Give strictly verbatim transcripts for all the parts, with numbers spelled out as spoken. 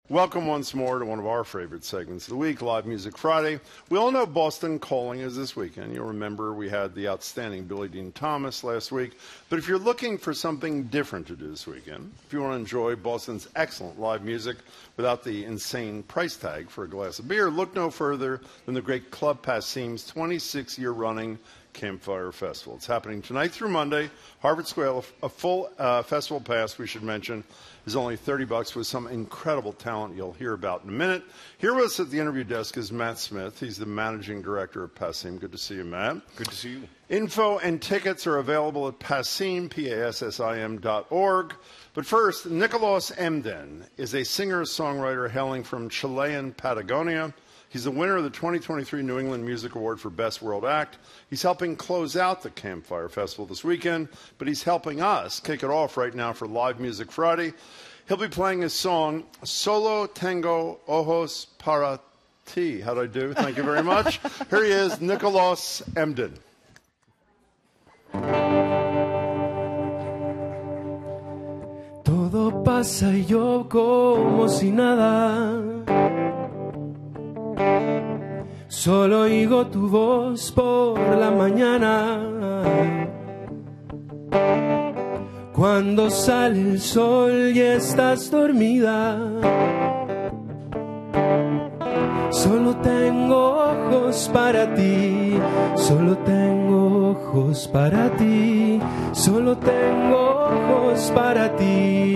Welcome once more to one of our favorite segments of the week, Live Music Friday. We all know Boston Calling is this weekend. You'll remember we had the outstanding Billy Dean Thomas last week. But if you're looking for something different to do this weekend, if you want to enjoy Boston's excellent live music without the insane price tag for a glass of beer, look no further than the great Club Passim's twenty-six year running Campfire Festival. It's happening tonight through Monday, Harvard Square. A full uh, festival pass, we should mention, is only thirty bucks with some incredible talent you'll hear about in a minute. Here with us at the interview desk is Matt Smith. He's the managing director of Passim. Good to see you, Matt. Good to see you. Info and tickets are available at Passim, P A S S I M dot org. But first, Nicolas Emden is a singer-songwriter hailing from Chilean Patagonia. He's the winner of the twenty twenty-three New England Music Award for Best World Act. He's helping close out the Campfire Festival this weekend, but he's helping us kick it off right now for Live Music Friday. He'll be playing his song, Solo Tengo Ojos Para Ti. How'd I do? Thank you very much. Here he is, Nicolas Emden. Todo pasa y yo como si nada. Solo oigo tu voz por la mañana. Cuando sale el sol y estás dormida. Solo tengo ojos para ti. Solo tengo ojos para ti. Solo tengo ojos para ti.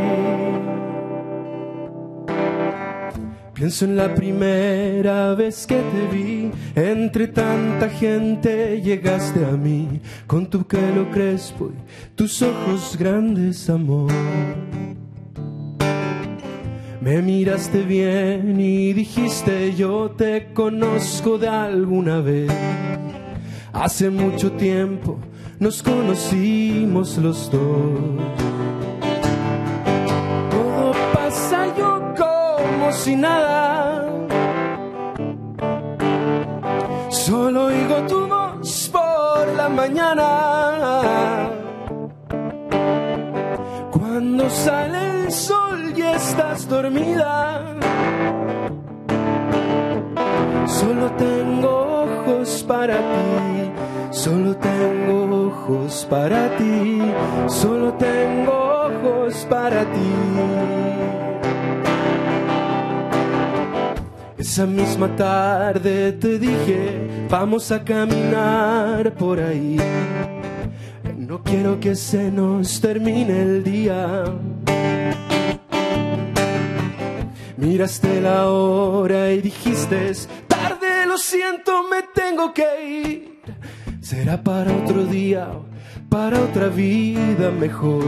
Pienso en la primera vez que te vi, entre tanta gente llegaste a mí, con tu pelo crespo y tus ojos grandes, amor. Me miraste bien y dijiste, yo te conozco de alguna vez. Hace mucho tiempo nos conocimos los dos. Todo pasa yo como si nada. Solo oigo tu voz por la mañana. Cuando sale el sol y estás dormida. Solo tengo ojos para ti. Solo tengo ojos para ti. Solo tengo ojos para ti. Esa misma tarde te dije, vamos a caminar por ahí. No quiero que se nos termine el día. Miraste la hora y dijiste, es tarde, lo siento, me tengo que ir. Será para otro día, para otra vida mejor.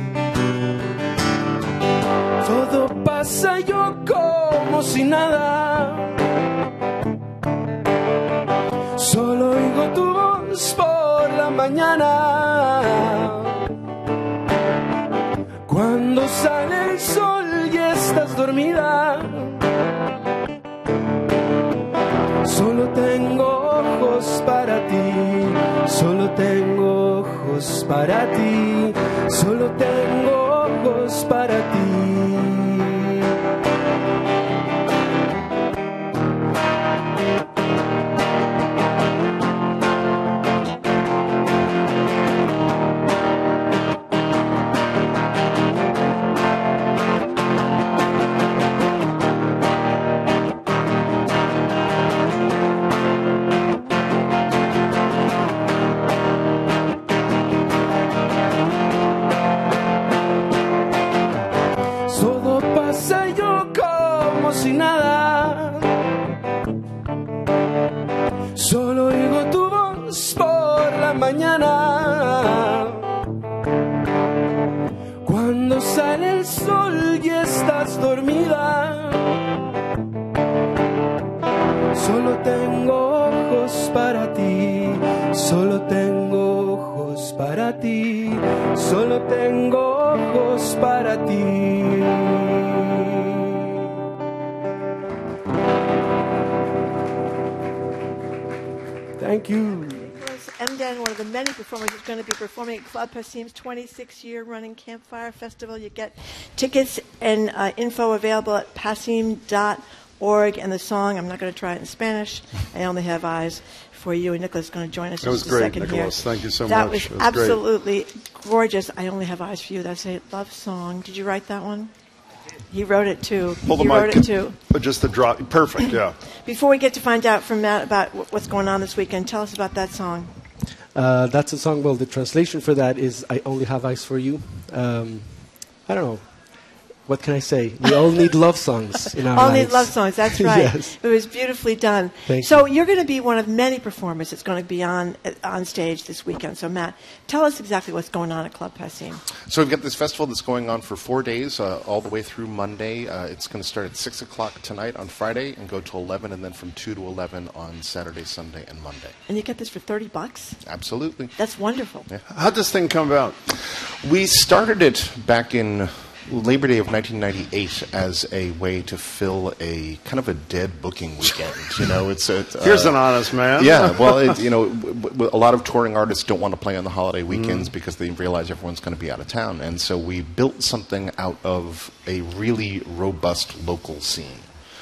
Todo pasa yo como si nada. Solo oigo tu voz por la mañana. Cuando sale el sol y estás dormida. Solo tengo ojos para ti. Solo tengo ojos para ti. Solo tengo ojos para ti. Solo oigo tu voz por la mañana. Cuando sale el sol y estás dormida. Solo tengo ojos para ti. Solo tengo ojos para ti. Solo tengo ojos para ti. Thank you. It was Emden, one of the many performers who's going to be performing at Club Passim's twenty-six year running Campfire Festival. You get tickets and uh, info available at passim dot org. And the song, I'm not going to try it in Spanish. I only have eyes for you. And Nicholas is going to join us That in was just a great, second Nicholas. here. Thank you so that much. Was that was absolutely gorgeous. I only have eyes for you. That's a love song. Did you write that one? He wrote it too. Pull the he mic. wrote it too. But just the drop. Perfect, yeah. Before we get to find out from Matt about what's going on this weekend, tell us about that song. Uh, that's a song, well, the translation for that is I Only Have Eyes for You. Um, I don't know. What can I say? We all need love songs in our all lives. need love songs, that's right. Yes. It was beautifully done. Thank so you. you're going to be one of many performers that's going to be on on stage this weekend. So Matt, tell us exactly what's going on at Club Passim. So we've got this festival that's going on for four days, uh, all the way through Monday. Uh, it's going to start at six o'clock tonight on Friday and go to eleven, and then from two to eleven on Saturday, Sunday, and Monday. And you get this for thirty bucks? Absolutely. That's wonderful. Yeah. How'd this thing come about? We started it back in Labor Day of nineteen ninety-eight as a way to fill a kind of a dead booking weekend. You know, it's a, uh, Here's an honest man. Yeah, well, it, you know, w- w- a lot of touring artists don't want to play on the holiday weekends mm. because they realize everyone's going to be out of town, and so we built something out of a really robust local scene.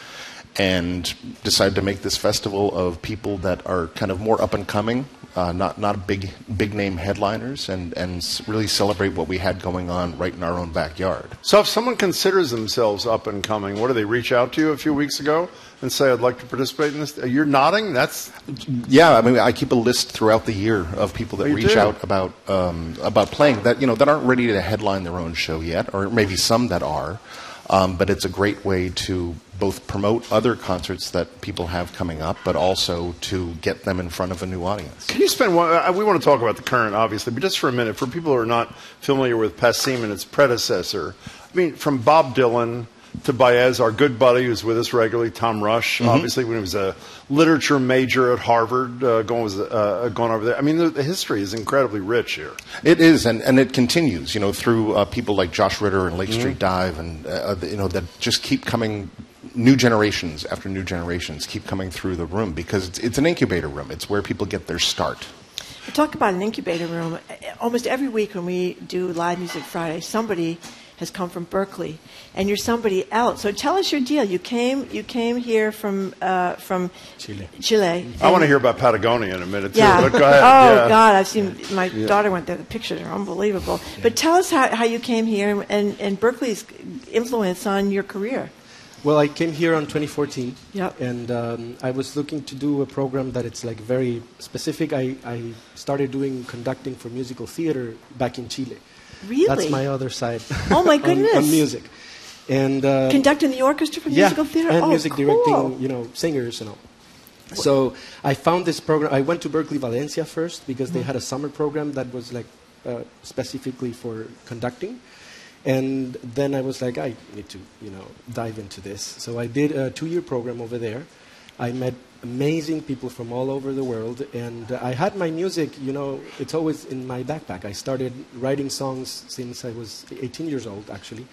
And decided to make this festival of people that are kind of more up and coming, uh, not not big big name headliners, and and s- really celebrate what we had going on right in our own backyard. So if someone considers themselves up and coming, what do they reach out to you a few weeks ago and say, I'd like to participate in this? You're nodding? That's Yeah, I mean, I keep a list throughout the year of people that You reach do? out about um, about playing that you know that aren't ready to headline their own show yet, or maybe some that are. Um, but it's a great way to both promote other concerts that people have coming up, but also to get them in front of a new audience. Can you spend one, uh, we want to talk about the current, obviously, but just for a minute, for people who are not familiar with Passim and its predecessor, I mean, from Bob Dylan to Baez, our good buddy who's with us regularly, Tom Rush, mm-hmm. obviously when he was a literature major at Harvard, uh, going, was, uh, going over there. I mean, the, the history is incredibly rich here. It is, and, and it continues, you know, through uh, people like Josh Ritter and Lake mm-hmm. Street Dive, and, uh, you know, that just keep coming. New generations after new generations keep coming through the room because it's, it's an incubator room. It's where people get their start. Talk about an incubator room. Almost every week when we do Live Music Friday, somebody has come from Berkeley, and you're somebody else. So tell us your deal. You came, you came here from uh, from Chile. Chile. I want to hear about Patagonia in a minute, too. Yeah. But go ahead. Oh, yeah. God, I've seen, my Yeah. daughter went there. The pictures are unbelievable. Yeah. But tell us how, how you came here and, and Berkeley's influence on your career. Well, I came here on twenty fourteen, Yep. and um, I was looking to do a program that it's like very specific. I, I started doing conducting for musical theater back in Chile. Really? That's my other side. Oh, my on- goodness. on, music, and uh, Conducting the orchestra for yeah, musical theater? and oh, music cool. directing, you know, singers and all. So I found this program. I went to Berkeley Valencia first because mm-hmm. they had a summer program that was like uh, specifically for conducting. And then I was like, I need to, you know, dive into this. So I did a two-year program over there. I met amazing people from all over the world, and uh, I had my music, you know, it's always in my backpack. I started writing songs since I was eighteen years old, actually.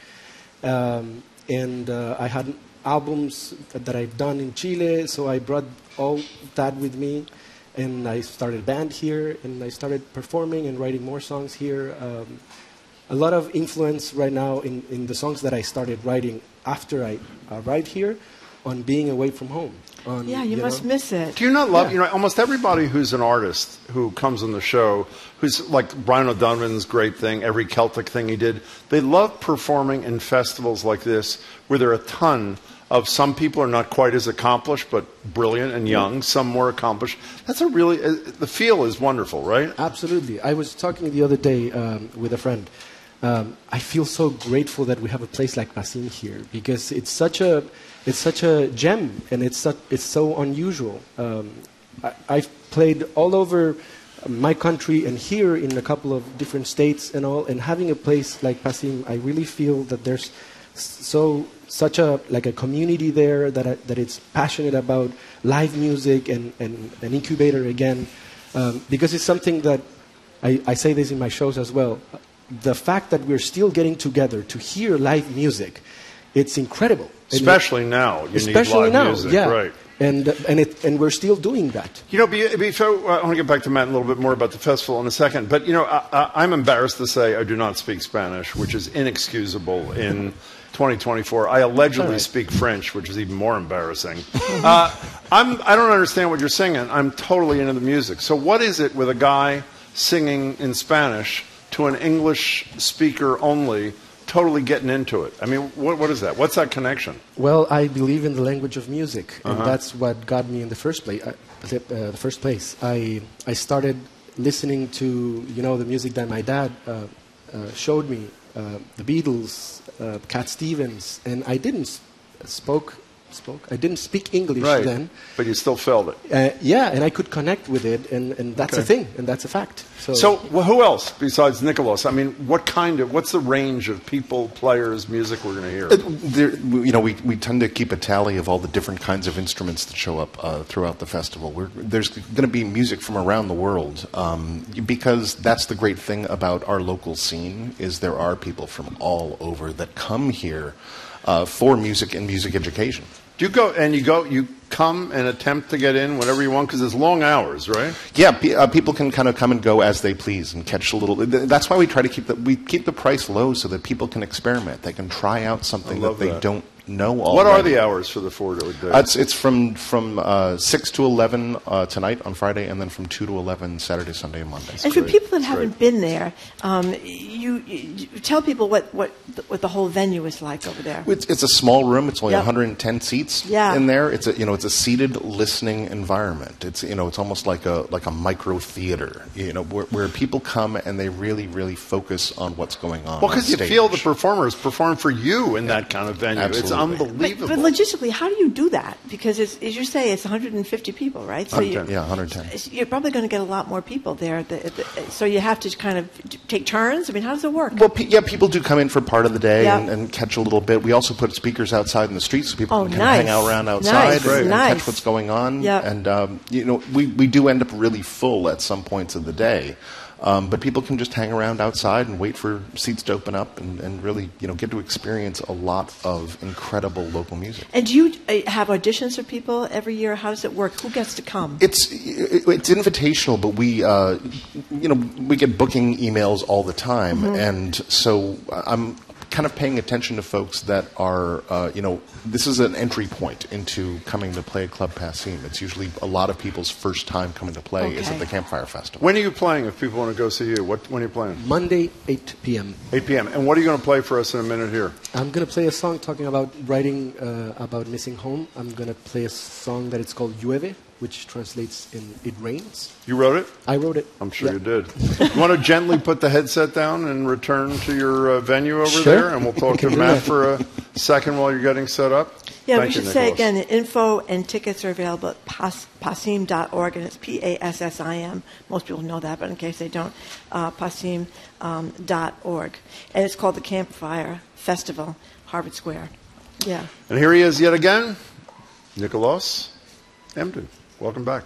Um, and uh, I had albums that I've done in Chile, so I brought all that with me. And I started a band here, and I started performing and writing more songs here. Um, A lot of influence right now in, in the songs that I started writing after I arrived here on being away from home. On, Yeah, you, you must know? miss it. Do you not love, Yeah. you know, almost everybody who's an artist who comes on the show, who's like Brian O'Donovan's great thing, every Celtic thing he did, they love performing in festivals like this where there are a ton of some people are not quite as accomplished, but brilliant and young, some more accomplished. That's a really, uh, the feel is wonderful, right? Absolutely. I was talking the other day um, with a friend. Um, I feel so grateful that we have a place like Passim here because it's such a it's such a gem and it's such, it's so unusual. Um, I, I've played all over my country and here in a couple of different states and all, and having a place like Passim, I really feel that there's so such a like a community there that I, that it's passionate about live music and and an incubator again, um, because it's something that I, I say this in my shows as well. The fact that we're still getting together to hear live music, it's incredible. Especially now. You Especially need live now, music, yeah. right. And, uh, and, it, and we're still doing that. You know, be, be, so, uh, I want to get back to Matt a little bit more about the festival in a second. But, you know, I, I, I'm embarrassed to say I do not speak Spanish, which is inexcusable in twenty twenty-four. I allegedly right. speak French, which is even more embarrassing. uh, I'm, I don't understand what you're singing. I'm totally into the music. So what is it with a guy singing in Spanish to an English speaker only, totally getting into it? I mean, what, what is that? What's that connection? Well, I believe in the language of music, and uh-huh. that's what got me in the first place. Uh, the first place, I I started listening to you know the music that my dad uh, uh, showed me, uh, the Beatles, uh, Cat Stevens, and I didn't s- spoke spoke. I didn't speak English right. then, but you still felt it. Uh, yeah, and I could connect with it, and, and that's okay. a thing, and that's a fact. So, so well, who else besides Nicholas? I mean, what kind of, what's the range of people, players, music we're going to hear? Uh, there, you know, we, we tend to keep a tally of all the different kinds of instruments that show up uh, throughout the festival. We're, there's going to be music from around the world, um, because that's the great thing about our local scene, is there are people from all over that come here uh, for music and music education. Do you go and you go? You come and attempt to get in whenever you want because it's long hours, right? Yeah, pe- uh, people can kind of come and go as they please and catch a little. That's why we try to keep the we keep the price low so that people can experiment. They can try out something that they that. don't know already. What are the hours for the four-day? Uh, it's it's from from uh, six to eleven uh, tonight on Friday, and then from two to eleven Saturday, Sunday, and Monday. And for great. people that That's haven't great. been there, um, you, you tell people what, what what the whole venue is like over there. It's, it's a small room. It's only Yep. one hundred ten seats Yeah. in there. It's a you know it's a seated listening environment. It's you know it's almost like a like a micro theater. You know where, where people come and they really really focus on what's going on. Well, because on you stage. feel the performers perform for you in that kind of venue. Absolutely. It's But, unbelievable. but logistically, how do you do that? Because it's, as you say, it's one hundred fifty people, right? So you, Yeah, one hundred ten. you're probably going to get a lot more people there. The, the, so you have to kind of take turns. I mean, how does it work? Well, pe- yeah, people do come in for part of the day Yeah. and, and catch a little bit. We also put speakers outside in the streets so people Oh, can nice. hang out around outside Nice. and, and Nice. catch what's going on. Yeah. And um, you know, we, we do end up really full at some points of the day. Um, but people can just hang around outside and wait for seats to open up and, and really, you know, get to experience a lot of incredible local music. And do you uh, have auditions for people every year? How does it work? Who gets to come? It's it's invitational, but we uh, you know we get booking emails all the time, Mm-hmm. and so I'm kind of paying attention to folks that are uh, you know this is an entry point into coming to play at Club Passim. It's usually a lot of people's first time coming to play is Okay. at the Campfire Festival. When are you playing? If people want to go see you, what when are you playing? Monday, eight p.m. eight p.m. And what are you going to play for us in a minute here? I'm going to play a song talking about writing uh, about missing home. I'm going to play a song that it's called Llueve, which translates in It Rains. You wrote it? I wrote it. I'm sure Yeah. you did. You want to gently put the headset down and return to your uh, venue over Sure. there, and we'll talk We can to do Matt that. for a second while you're getting set up? Yeah, Thank we should you, say Nicholas. again, info and tickets are available at pas, passim dot org, and it's P A S S I M. Most people know that, but in case they don't, uh, passim dot org. And it's called the Campfire Festival, Harvard Square. Yeah. And here he is yet again, Nicholas Emden. Welcome back.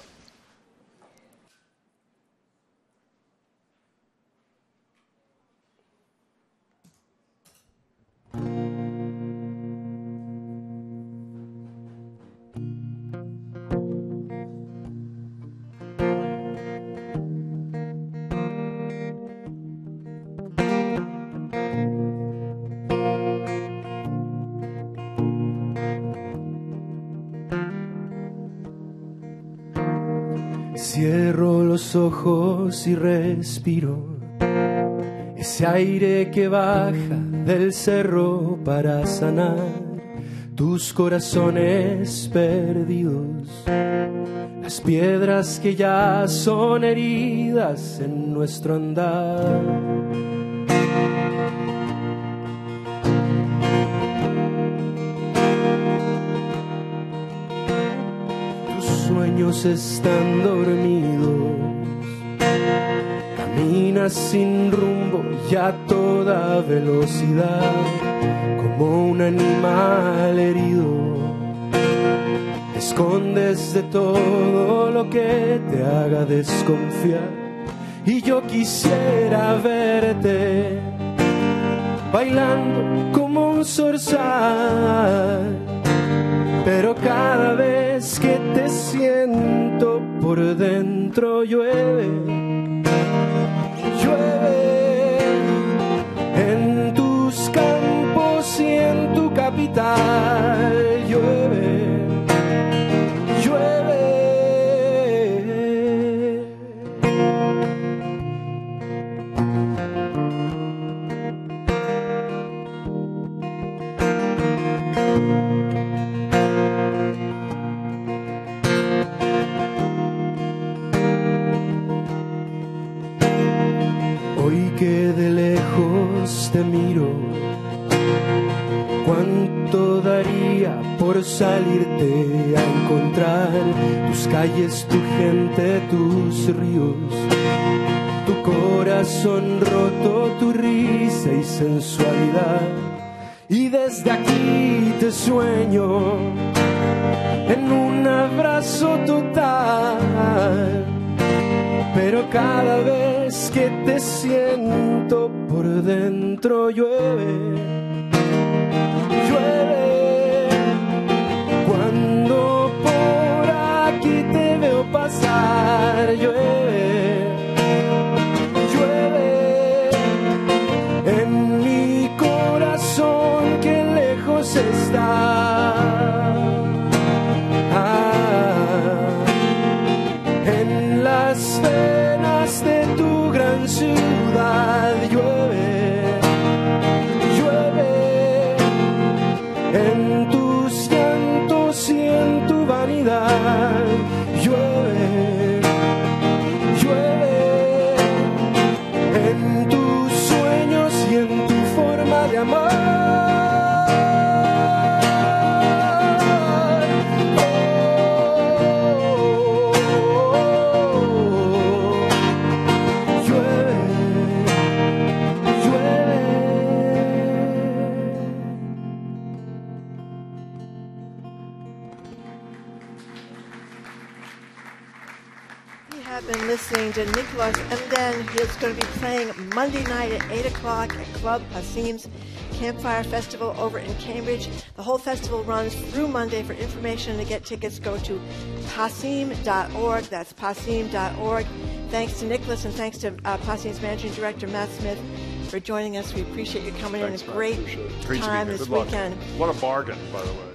Cierro los ojos y respiro ese aire que baja del cerro para sanar tus corazones perdidos, las piedras que ya son heridas en nuestro andar. Sueños están dormidos, caminas sin rumbo y a toda velocidad, como un animal herido. Te escondes de todo lo que te haga desconfiar, y yo quisiera verte bailando como un zorzal, pero cada vez siento por dentro. Llueve, llueve en tus campos y en tu capital. Llueve, llueve. Hoy que de lejos te miro, cuánto daría por salirte a encontrar tus calles, tu gente, tus ríos, tu corazón roto, tu risa y sensualidad. Y desde aquí te sueño en un abrazo total. Pero cada vez que te siento por dentro llueve, llueve. Cuando por aquí te veo pasar, llueve, llueve. En mi corazón que lejos está. En las venas de tu gran ciudad llueve, llueve. En tus llantos y en tu vanidad llueve, llueve. En tus sueños y en tu forma de amar. Listening to Nicholas Emden. He's going to be playing Monday night at eight o'clock at Club Hasim's Campfire Festival over in Cambridge. The whole festival runs through Monday. For information to get tickets, go to pasim dot org. That's pasim dot org. Thanks to Nicholas and thanks to uh, Pasim's Managing Director, Matt Smith, for joining us. We appreciate you coming Thanks, in. A Matt. great Appreciate it. Great time to be here. this Good luck. weekend. What a bargain, by the way.